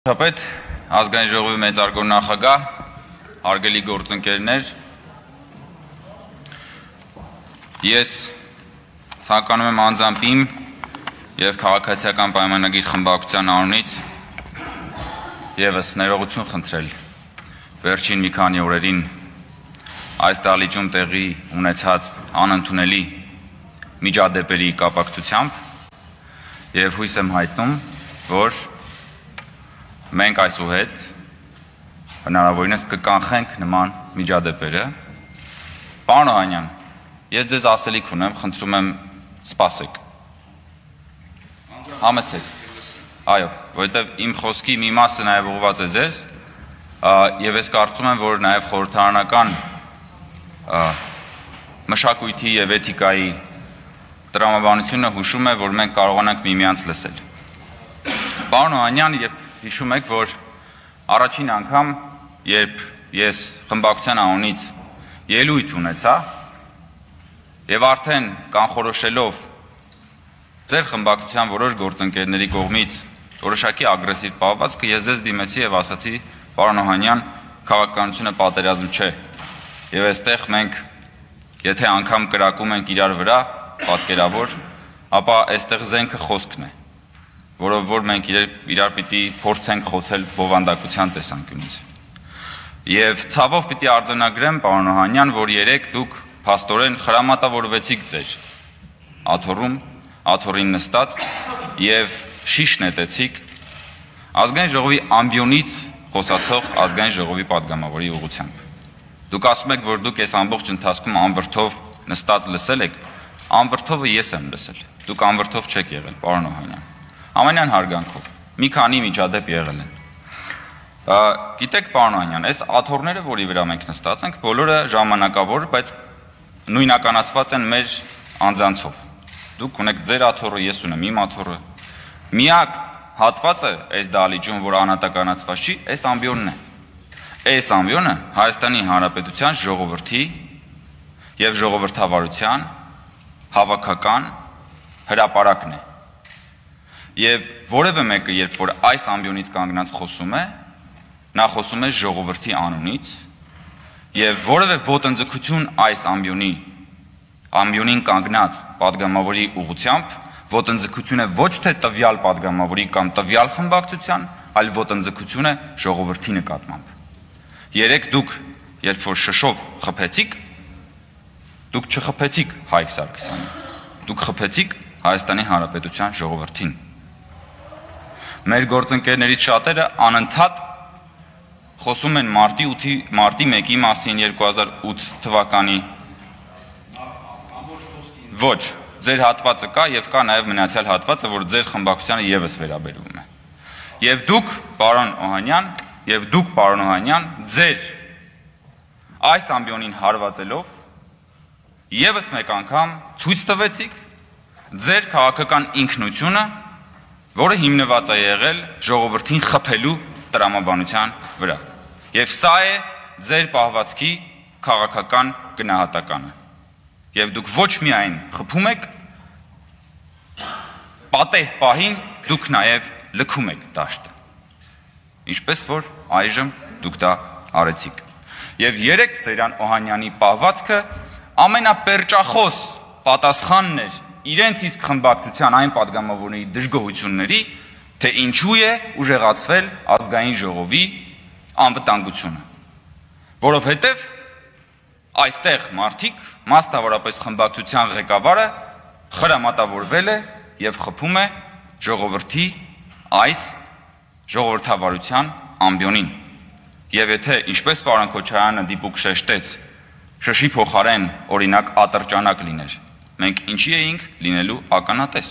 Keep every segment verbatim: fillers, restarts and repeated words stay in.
Շապետ, ազգային ժողովի մեծարգոր նախագահ, հարգելի գործընկերներ, ես ցանկանում եմ անձամբ իմ և քաղաքացիական պայմանագիր խմբակցության անունից ևս ներողություն խնդրել վերջին մի քանի օրերին այս դահլիճում տեղի ունեցած անընդունելի միջադեպերի կապակցությամբ և հույս եմ հայտնում, որ մենք այսուհետ հնարավորինս կկանխենք նման միջադեպերը։ Պարոն Օհանյան, ես ձեզ ասելիք ունեմ, խնդրում եմ սպասեք։ Համեցեք։ Այո, որովհետև իմ խոսքի մի մասը նաև ուղղված է ձեզ, եւ ես կարծում եմ, որ նաև խորհրդարանական մշակույթի եւ էթիկայի տրամաբանությունը հուշում է, որ մենք կարողանանք միմյանց լսել։ Պարոն Օհանյան, եւ հիշում եք, որ առաջին անգամ, երբ ես խմբակցության անունից ելույթ ունեցա եւ արդեն կանխորոշելով ձեր խմբակցության որոշ գործընկերների կողմից որոշակի ագրեսիվ պահվածքը, ես ձեզ դիմեցի եւ ասացի, պարոն Օհանյան, քաղաքականությունը պատերազմ չէ։ Եվ այստեղ մենք, եթե անգամ կրակում ենք իրար վրա, պատկերավոր, ապա այստեղ զենքը խոսքն է, որով որ մենք իրար պիտի փորձենք խոցել բովանդակության տեսանկյունից։ Եվ ցավով պիտի արձանագրեմ, պարոն Օհանյան, որ երեք դուք փաստորեն խրամատավորվեցիք ձեր աթոռում, աթոռին նստած եւ շիշ նետեցիք ազգային ժողովի ամբիոնից խոսացող ազգային ժողովի падգամավորի ուղղությամբ։ Դուք ասում եք, որ դուք այս ամբողջ ընթացքում անվրդով նստած լսել եք, անվրդովը ես եմ լսել։ Դուք անվրդով չեք եղել, պարոն Օհանյան։ Ամենայն հարգանքով, մի քանի միջադեպ եղել են։ Գիտեք, պարոն Օհանյան, այս աթոռները, որի վրա մենք նստած ենք, բոլորը ժամանակավոր, բայց նույնականացված են մեր անձանցով։ Դուք ունեք ձեր աթոռը, ես ունեմ իմ աթոռը։ Միակ հատվածը այս դահլիճում, որ անհատականացված չի, այս ամբիոնն է։ Այս ամբիոնը Հայաստանի Հանրապետության ժողովրդի եւ ժողովրդավարության հավաքական հրապարակն է։ Եվ որևէ մեկը, երբ որ այս ամբիոնից կանգնած խոսում է, նա խոսում է ժողովրդի անունից, եւ որևէ ոտնձգություն այս ամբիոնի ամբիոնին կանգնած падգամավորի ուղղությամբ ոտնձգություն է ոչ թե տվյալ падգամավորի կամ տվյալ խմբակցության, այլ ոտնձգություն է ժողովրդի նկատմամբ։ Երեք դուք, երբ որ շշով խփեցիք, դուք չխփեցիք Հայկ Սարգսյանին, դուք խփեցիք Հայաստանի Հանրապետության ժողովրդին։ Մեր գործընկերներից շատերը անընդհատ խոսում են մարտի ութի, մարտի մեկի մասին երկու հազար ութ թվականի։ Ոչ, ձեր հատվածը կա եւ կա նաեւ մնացյալ հատվածը, որ ձեր խմբակցությանը եւս վերաբերվում է։ Եվ դուք, պարոն Օհանյան, եւ դուք, պարոն Օհանյան, ձեր այս ամբիոնին հարվածելով եւս մեկ անգամ ցույց տվեցիք ձեր քաղաքական ինքնությունը, որը հիմնված է եղել ժողովրդին խփելու տրամաբանության վրա։ Եվ սա է ձեր պահվածքի քաղաքական գնահատականը։ Եվ դուք ոչ միայն խփում եք, պատեհ պահին դուք նաև լքում եք դաշտը։ Ինչպես որ այժմ դուք դա արեցիք։ Եվ երեք Սերյան Օհանյանի պահվածքը ամենապերճախոս պատասխանն էր իրենց իսկ խմբակցության այն падգամավորների դժգոհությունների, թե ինչու է ուժեղացվել ազգային ժողովի անվտանգությունը, որովհետև այստեղ մարդիկ, մասնավորապես խմբակցության ղեկավարը խրամատավորվել է եւ խփում է ժողովրդի այս ժողովրդավարության ամբիոնին։ Եվ եթե ինչպես պարոն Քոչարյանը դիպուկ շեշտեց, շշի փոխարեն օրինակ ատրճանակ լիներ, մենք ինչի էինք լինելու ականատես։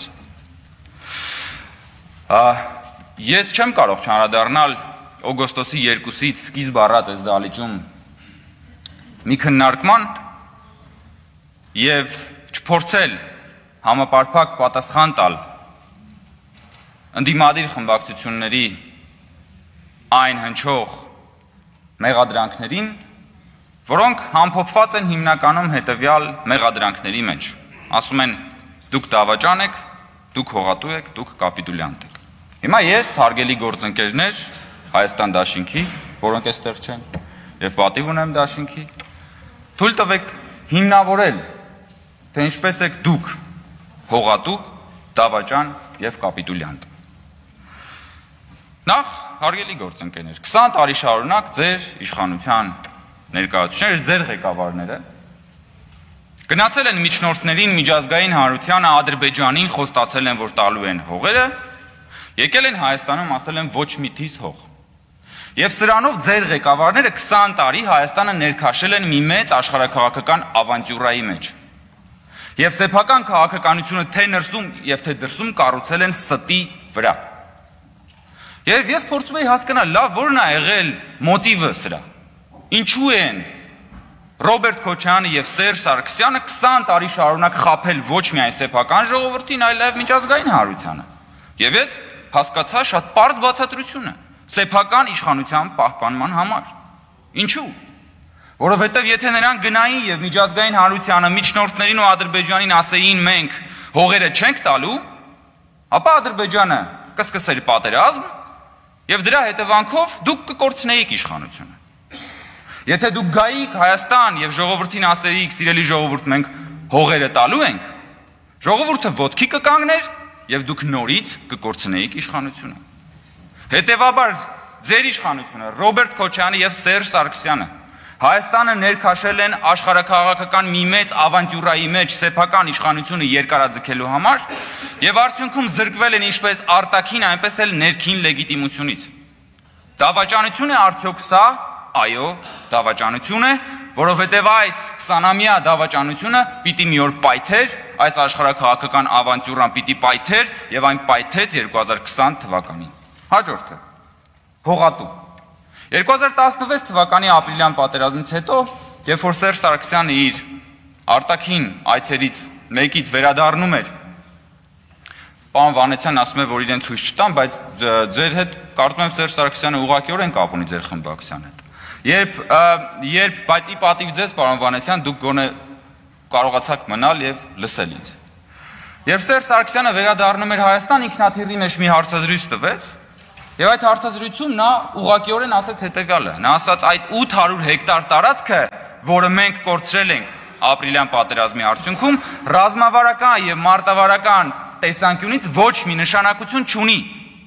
Ես չեմ կարող չանդրադառնալ օգոստոսի երկուսից սկիզբ առած այս դահլիճում մի քննարկման եւ չփորձել համապարփակ պատասխան տալ ընդդիմադիր խմբակցությունների այն հնչող մեղադրանքներին, որոնք համփոփված են հիմնականում հետևյալ մեղադրանքների մեջ։ Ասում են, դուք դավաճան եք, դուք հողատու եք, դուք կապիտուլյանտ եք։ Հիմա ես, հարգելի գործընկերներ, Հայաստան դաշինքի, որոնք այստեղ չեն, եւ պատիվ ունեմ դաշինքի, թույլ տվեք հիմնավորել, թե ինչպես եք դուք հողատու, դավաճան եւ կապիտուլյանտ։ Նախ հարգելի գործընկերներ, քսան տարի շարունակ ձեր իշխանության ներկայացուցիչները, ձեր ղեկավարները գնացել են միջնորդներին, միջազգային հանրությանը, Ադրբեջանին խոստացել են, որ տալու են հողերը, եկել են Հայաստանում, ասել են ոչ մի թիզ հող։ Եվ սրանով ձեր ղեկավարները քսան տարի Հայաստանը ներքաշել են մի մեծ աշխարհաքաղաքական ավանտյուրայի մեջ։ Եվ սեփական քաղաքականությունը թե ներսում եւ թե դրսում կառուցել են ստի վրա։ Եվ ես փորձում եի հասկանալ, լավ, ո՞րն է եղել մոտիվը սրա։ Ինչու են Ռոբերտ Քոչարյանը եւ Սերժ Սարգսյանը քսան տարի շարունակ խաբել ոչ միայն սեփական ժողովրդին, այլև միջազգային հանրությանը։ Եվ ես հասկացա շատ պարզ բացատրությունը սեփական իշխանության պահպանման համար։ Ինչու՞։ Որովհետև եթե նրանք գնային եւ միջազգային հանրությանը, միջնորդներին ու Ադրբեջանին ասեին մենք հողերը չենք տալու, ապա Ադրբեջանը կսկսեր պատերազմ եւ դրա հետևանքով դուք կկորցնեիք իշխանությունը։ Եթե դուք գայիք Հայաստան եւ ժողովրդին ասեիք, սիրելի ժողովուրդ, մենք հողերը տալու ենք, ժողովուրդը ոտքի կկանգներ եւ դուք նորից կկորցնեիք իշխանությունը։ Հետևաբար ձեր իշխանությունը, Ռոբերտ Քոչարյանը եւ Սերժ Սարգսյանը Հայաստանը ներքաշել են աշխարհաքաղաքական մի մեծ ավանտյուրայի մեջ սեփական իշխանությունը երկարաձգելու համար եւ արդյունքում զրկվել են ինչպես արտաքին, այնպես էլ ներքին լեգիտիմությունից։ Դավաճանություն է արդյոք սա։ Այո, դավաճանություն է, որովհետև այս քսանամյա դավաճանությունը պիտի մի օր պայթեր, այս աշխարհաքաղաքական ավանտյուրան պիտի պայթեր եւ այն պայթեց երկու հազար քսան թվականին։ Հաջորդը հողատու։ երկու հազար տասնվեց թվականի ապրիլյան պատերազմից հետո, երբ որ Սերժ Սարգսյանը իր արտաքին այցերից մեկից վերադառնում էր, պարոն Վանեցյանն ասում է, որ իրեն ցույց չտան, բայց ձեր հետ կարծում եմ Սերժ Սարգսյանը ուղղակիորեն կապ ունի ձեր խմբակցության հետ։ Երբ երբ բայց ի պատիվ ձեզ, պարոն Վանեցյան, դուք գոնե կարողացաք մնալ եւ լսել ինձ։ Երբ Սերժ Սարգսյանը վերադառնում էր Հայաստան, ինքնաթիռի մեջ մի հարցազրույց տվեց, եւ այդ հարցազրույցում նա ուղղակիորեն ասաց հետեւյալը. նա ասաց այդ ութ հարյուր հեկտար տարածքը, որը մենք կորցրել ենք ապրիլյան պատերազմի արդյունքում, ռազմավարական եւ մարտավարական տեսանկյունից ոչ մի նշանակություն չունի։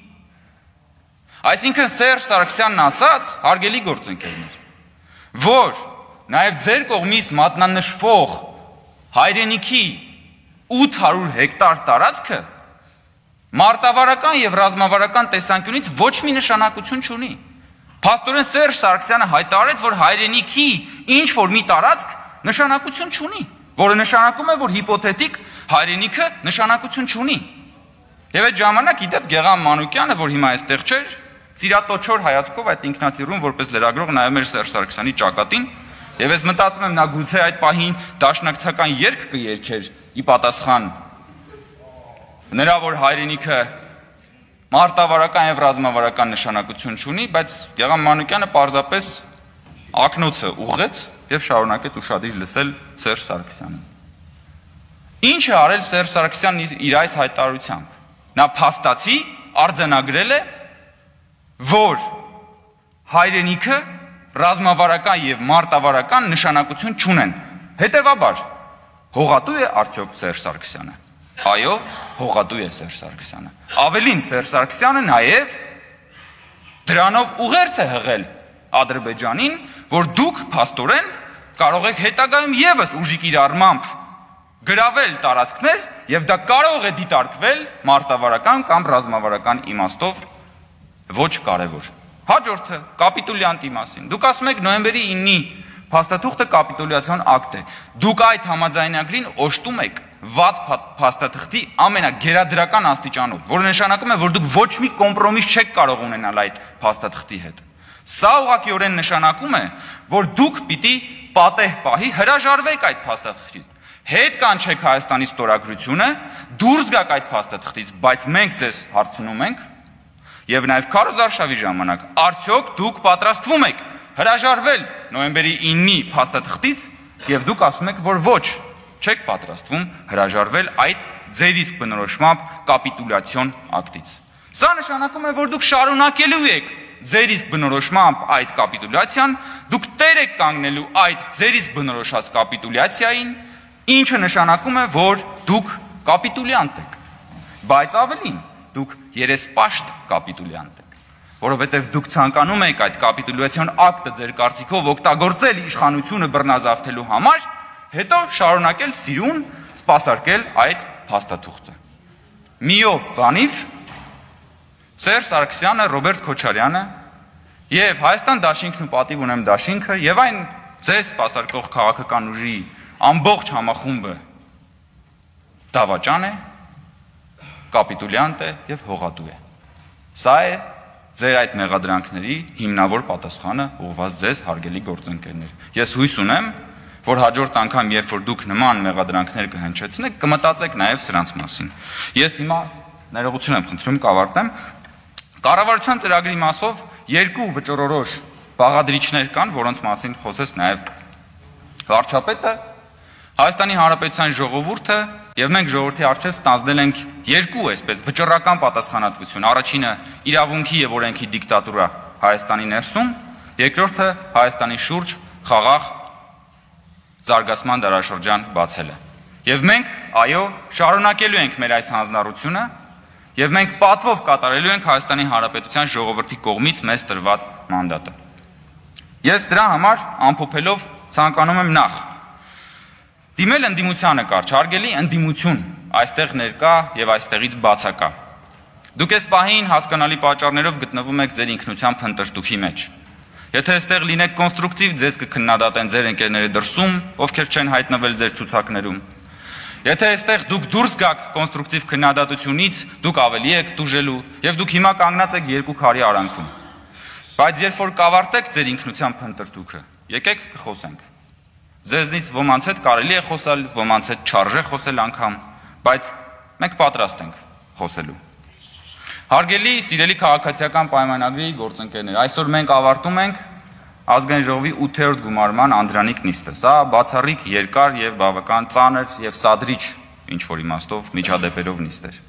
Այսինքն Սերժ Սարգսյանն ասաց, հարգելի գործընկերներ, որ նաեւ ձեր կողմից մատնանշվող հայրենիքի ութ հարյուր հեկտար տարածքը մարտավարական եւ ռազմավարական տեսանկյունից ոչ մի նշանակություն չունի։ Փաստորեն Սերժ Սարգսյանը հայտարարեց, որ հայրենիքի ինչ որ մի տարածք նշանակություն չունի, որը նշանակում է, որ հիպոթետիկ հայրենիքը նշանակություն չունի։ Եվ այդ ժամանակ իդեպ Գեղամ Մանուկյանը, որ հիմա այստեղ չէր, ծիրատոչոր հայացքով այդ ինքնաթիռում որպես լրագրող նայում էր Սերժ Սարգսյանի ճակատին, եւ ես մտածում եմ նա գուցե այդ պահին դաշնակցական երգ կերքեր ի պատասխան նրա որ հայրենիքը մարտավարական եւ ռազմավարական նշանակություն չունի, բայց Գեղամ Մանուկյանը պարզապես ակնոցը ուղղեց եւ շարունակեց ուշադիր լսել Սերժ Սարգսյանին։ Ինչ է արել Սերժ Սարգսյանն իր այս հայտարարությամբ։ Նա փաստացի արձանագրել է, որ հայրենիքը ռազմավարական եւ մարտավարական նշանակություն չունեն։ Հետևաբար հողատու է արդյոք Սերժ Սարգսյանը։ Այո, հողատու է Սերժ Սարգսյանը։ Ավելին, Սերժ Սարգսյանը նաև դրանով ուղերձ է հղել Ադրբեջանին, որ դուք փաստորեն կարող եք հետագայում եւս ուժի կիրառմամբ գրավել տարածքներ եւ դա կարող է դիտարկվել մարտավարական կամ ռազմավարական իմաստով ոչ կարևոր։ Հաջորդը կապիտուլյանտի մասին։ Դուք ասում եք նոյեմբերի իննի փաստաթուղթը կապիտուլյացիոն ակտ է։ Դուք այդ համաձայնագրին օժտում եք վատ փաստաթղթի ամենագերադրական աստիճանով, որը նշանակում է, որ դուք ոչ մի կոմպրոմիս չեք կարող ունենալ այդ փաստաթղթի հետ։ Սա ուղղակիորեն նշանակում է, որ դուք պիտի պատեհ պահի հրաժարվեք այդ փաստաթղթից։ Հետ կանչեք Հայաստանի ստորագրությունը, դուրս գաք այդ փաստաթղթից, բայց մենք ձեզ հարցնում ենք եւ նաեւ քարոզարշավի ժամանակ արդյոք դուք պատրաստվում եք հրաժարվել նոյեմբերի իննի փաստաթղթից եւ դուք ասում եք, որ ոչ, չեք պատրաստվում հրաժարվել այդ ձեր իսկ բնորոշմամբ կապիտուլյացիոն ակտից։ Սա նշանակում է, որ դուք շարունակելու եք ձեր իսկ բնորոշմամբ այդ կապիտուլյացիան, դուք տեր եք կանգնելու այդ ձեր իսկ բնորոշած կապիտուլյացիային, ինչը նշանակում է, որ դուք կապիտուլյանտ եք, բայց ավելին, դուք երեսպաշտ կապիտուլյանտ եք, որովհետև դուք ցանկանում եք այդ կապիտուլյացիոն ակտը ձեր կարծիքով օգտագործել իշխանությունը բռնազավթելու համար, հետո շարունակել սիրուն սպասարկել այդ փաստաթուղթը։ Միով բանիվ Սերժ Սարգսյանը, Ռոբերտ Քոչարյանը եւ Հայաստան դաշինքն ու պատիվ ունեմ դաշինքը եւ այն ձեզ սպասարկող քաղաքական ուժի ամբողջ համախումբը դավաճան է, կապիտուլյանտ է եւ հողատու է։ Սա է ձեր այդ մեղադրանքների հիմնավոր պատասխանը ուղղված ձեզ հարգելի գործընկերներ։ Ես հույս ունեմ, որ հաջորդ անգամ, երբ որ դուք նման մեղադրանքներ կհնչեցնեք, կմտածեք նաեւ սրանց մասին։ Ես հիմա ներողություն եմ խնդրում, կավարտեմ։ Կառավարության ծրագրի մասով երկու վճռորոշ բաղադրիչներ կան, որոնց մասին խոսեց նաեւ վարչապետը, Հայաստանի Հանրապետության ժողովուրդը եւ մենք ժողովրդի առջեւ ստանձնել ենք երկու այսպես վճռական պատասխանատվություն։ Առաջինը իրավունքի եւ օրենքի դիկտատուրա Հայաստանի ներսում, երկրորդը Հայաստանի շուրջ խաղաղ զարգացման դարաշրջան բացելը։ Եվ մենք, այո, շարունակելու ենք մեր այս հանձնառությունը եւ մենք պատվով կատարելու ենք Հայաստանի Հանրապետության ժողովրդի կողմից մեզ տրված մանդատը։ Ես դրա համար ամփոփելով ցանկանում եմ նախ դիմել ընդդիմությանը կարճ, հարգելի ընդդիմություն, այստեղ ներկա եւ այստեղից բացակա։ Դուք այս պահին հասկանալի պատճառներով գտնվում եք ձեր ինքնության փնտրտուքի մեջ։ Եթե այստեղ լինեք կոնստրուկտիվ, ձեզ կքննադատեն ձեր ընկերները դրսում, ովքեր չեն հայտնվել ձեր ցուցակներում։ Եթե այստեղ դուք դուրս գաք կոնստրուկտիվ քննադատությունից, դուք ավելի եք դուժելու եւ դուք հիմա կանգնած եք երկու քարի արանքում։ Բայց երբ որ կավարտեք ձեր ինքնության փնտրտուքը, եկեք կխոսենք։ Ձեզնից ոմանց հետ կարելի է խոսալ, ոմանց հետ չարժե խոսել անգամ, բայց մենք պատրաստ ենք խոսելու։ Հարգելի սիրելի քաղաքացիական պայմանագրի գործընկերներ, այսօր մենք ավարտում ենք Ազգային ժողովի ութերորդ գումարման անդրանիկ նիստը։ Սա բացառիկ երկար եւ բավական ծանր եւ սադրիչ ինչ որ իմաստով միջադեպերով նիստ էր։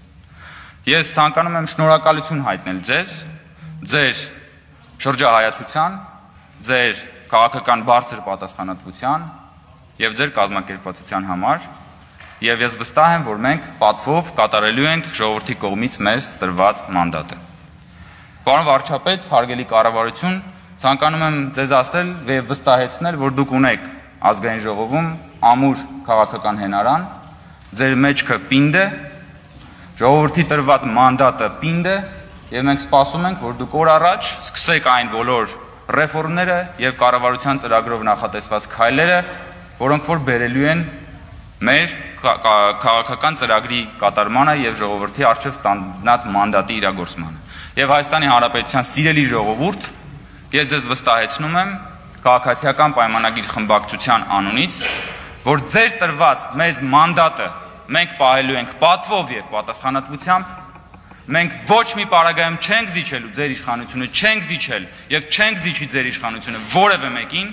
Ես ցանկանում եմ շնորհակալություն հայտնել ձեզ, ձեր շրջահայացության, ձեր քաղաքական բարձր պատասխանատվության եւ ձեր կազմակերպվածության համար, եւ ես վստահ եմ, որ մենք պատվով կատարելու ենք ժողովրդի կողմից մեզ տրված մանդատը։ Պարոն վարչապետ, հարգելի կառավարություն, ցանկանում եմ ձեզ ասել եւ վստահեցնել, որ դուք ունեք ազգային ժողովում ամուր քաղաքական հենարան, ձեր մեջքը պինդ է, ժողովրդի տրված մանդատը պինդ է եւ մենք սպասում ենք, որ դուք օր առաջ սկսեք այն բոլոր ռեֆորմները եւ կառավարության ծրագրով նախատեսված քայլերը, որոնք որ բերելու են մեր քաղաքական ծրագրի կատարմանը եւ ժողովրդի առջեւ ստանձնած մանդատի իրագործմանը։ Եվ Հայաստանի Հանրապետության սիրելի ժողովուրդ, ես ձեզ վստահեցնում եմ քաղաքացիական պայմանագիր խմբակցության անունից, որ ձեր տրված մեզ մանդատը մենք պահելու ենք պատվով եւ պատասխանատվությամբ, մենք ոչ մի պարագայում չենք զիջելու ձեր իշխանությունը, չենք զիջել եւ չենք զիջի ձեր իշխանությունը որևէ մեկին,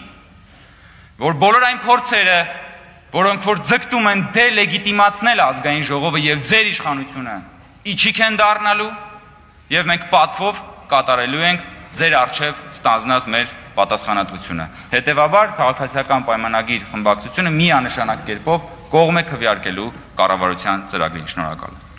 որ բոլոր այն փորձերը, որոնք որ ձգտում են դելեգիտիմացնել ազգային ժողովը եւ ձեր իշխանությունը, իջիկ են դառնալու եւ մենք պատվով կատարելու ենք ձեր առջև ստանձնած մեր պատասխանատվությունը։ Հետևաբար քաղաքացիական պայմանագիր խմբակցությունը միանշանակ կերպով կողմ է քվեարկելու կառավարության ծրագրին։ Շնորհակալ եմ։